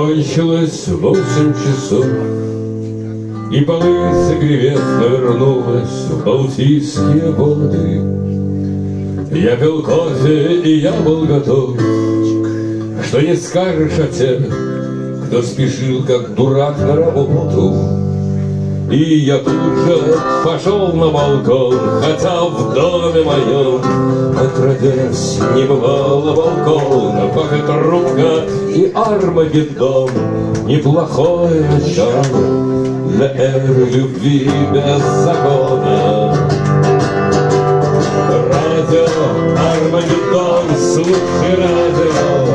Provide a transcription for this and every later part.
Кончилось 8 часов, и полынца гребец вернулась в Балтийские воды. Я пил кофе, и я был готов. Что не скажешь о тех, кто спешил, как дурак, на работу. И я тут же пошел на балкон, хотя в доме моем отродясь не бывало балкона. Пока трубка и Армагеддон — неплохое начало для эры любви без закона. Радио Армагеддон, слушай радио,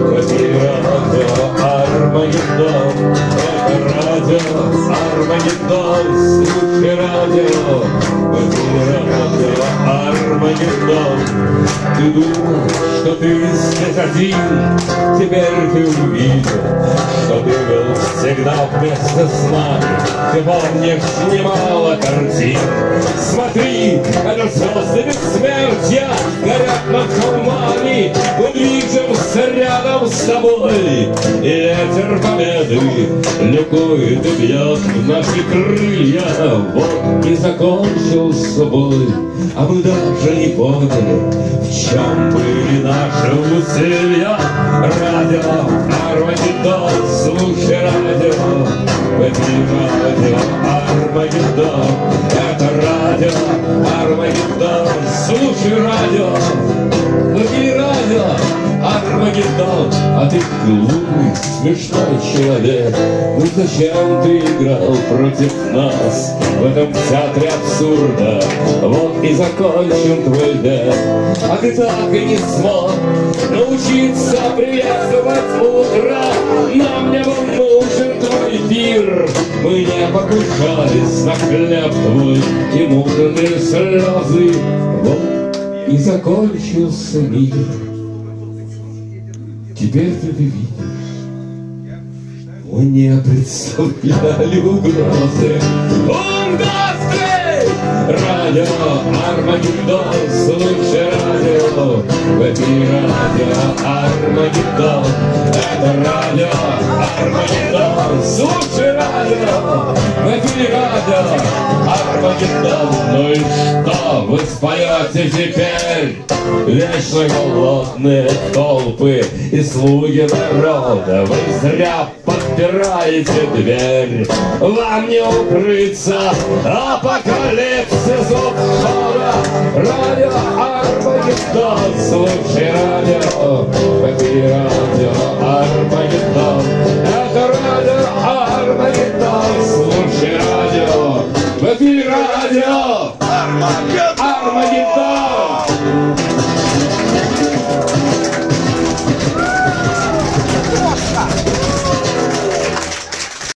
радио Армагеддон. Это радио Армагеддон, слушай радио, радио Армагеддон. Ты думал, что ты здесь один, теперь ты увидел, что ты был всегда вместе с нами. Ты помнишь немало картин. Смотри, это звезды бессмертия горят над холмами. Мы движемся рядом с тобой, и ветер победы ликует и бьет в наши крылья. Вот и закончился бой, а мы даже не поняли, в чем были наши усилия. Радио Армагеддон, слушай радио, это радио Армагеддон. Это радио Армагеддон, слушай радио, это радио Армагеддон. А ты глупый, смешной человек, ну зачем ты играл против нас в этом театре абсурда? Вот и закончен твой век, а ты так и не смог научиться приветствовать утро. Нам не был нужен твой пир, мы не покушались на хлеб твой и муторные слезы. Вот и закончился мир. Теперь ты видишь, мы не представляли угрозы. Радио Армагеддон, слушай радио, в эфире радио Армагеддон. Это радио Армагеддон, слушай радио, в эфире радио Армагеддон. Ну и что вы споете теперь? Вечно голодные толпы и слуги народа, вы зря подпираете дверь. Вам не укрыться апокалипсис офшора. Радио Армагеддон, слушай радио, это радио Армагеддон. Это радио Армагеддон, слушай радио, это радио Армагеддон.